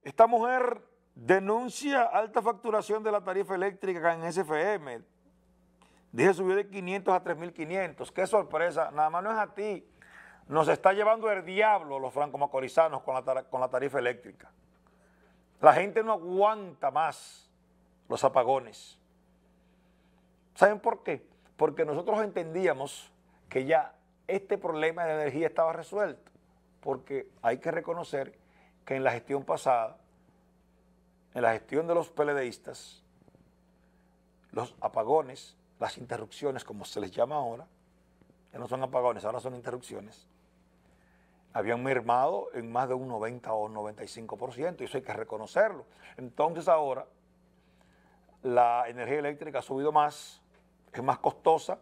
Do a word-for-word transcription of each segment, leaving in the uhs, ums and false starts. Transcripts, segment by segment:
Esta mujer denuncia alta facturación de la tarifa eléctrica en S F M. Dije, subió de quinientos a tres mil quinientos. Qué sorpresa, nada más no es a ti. Nos está llevando el diablo los franco-macorizanos con la, con la tarifa eléctrica. La gente no aguanta más los apagones. ¿Saben por qué? Porque nosotros entendíamos que ya este problema de energía estaba resuelto, porque hay que reconocer que en la gestión pasada, en la gestión de los PLDistas, los apagones, las interrupciones, como se les llama ahora, ya no son apagones, ahora son interrupciones, habían mermado en más de un noventa o noventa y cinco por ciento, y eso hay que reconocerlo. Entonces ahora la energía eléctrica ha subido más, es más costosa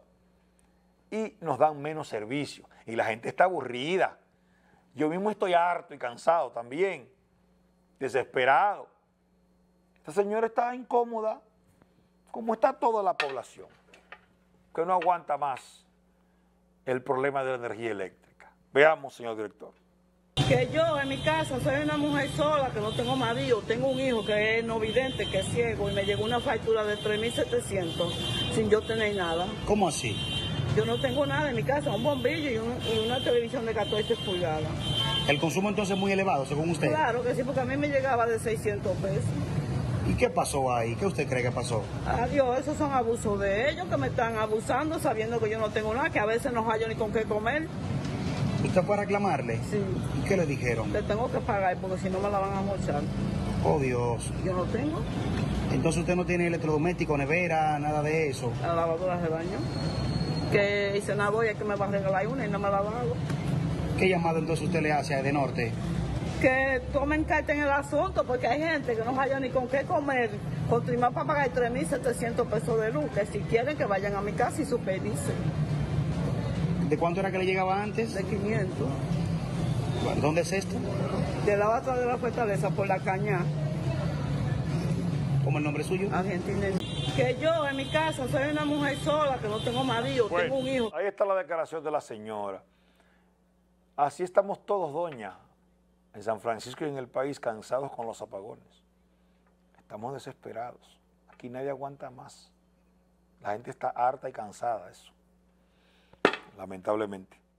y nos dan menos servicio. Y la gente está aburrida. Yo mismo estoy harto y cansado también, desesperado. Esta señora está incómoda, como está toda la población, que no aguanta más el problema de la energía eléctrica. Veamos, señor director. Que yo en mi casa soy una mujer sola, que no tengo marido, tengo un hijo que es no vidente, que es ciego, y me llegó una factura de tres mil setecientos sin yo tener nada. ¿Cómo así? Yo no tengo nada en mi casa, un bombillo y, un, y una televisión de catorce pulgadas. ¿El consumo entonces es muy elevado, según usted? Claro que sí, porque a mí me llegaba de seiscientos pesos. ¿Y qué pasó ahí? ¿Qué usted cree que pasó? Adiós, esos son abusos de ellos, que me están abusando sabiendo que yo no tengo nada, que a veces no hallo ni con qué comer. ¿Usted fue a reclamarle? Sí. ¿Y qué le dijeron? Le tengo que pagar porque si no me la van a mochar. Oh, Dios. Yo no tengo. Entonces usted no tiene electrodoméstico, nevera, nada de eso. La lavadora de baño. Que hice una boya que me va a regalar una y no me la ha dado. ¿Qué llamado entonces usted le hace a de Norte? Que tomen carta en el asunto, porque hay gente que no haya ni con qué comer, continuar para pagar tres mil setecientos pesos de luz, que si quieren que vayan a mi casa y supervisen. ¿De cuánto era que le llegaba antes? De quinientos. ¿Dónde es esto? De la bata de la Fortaleza, por la Cañá. ¿Cómo el nombre suyo? Argentina. Que yo en mi casa soy una mujer sola, que no tengo marido, Bueno, tengo un hijo. Ahí está la declaración de la señora. Así estamos todos, doña, en San Francisco y en el país, cansados con los apagones. Estamos desesperados. Aquí nadie aguanta más. La gente está harta y cansada de eso, lamentablemente.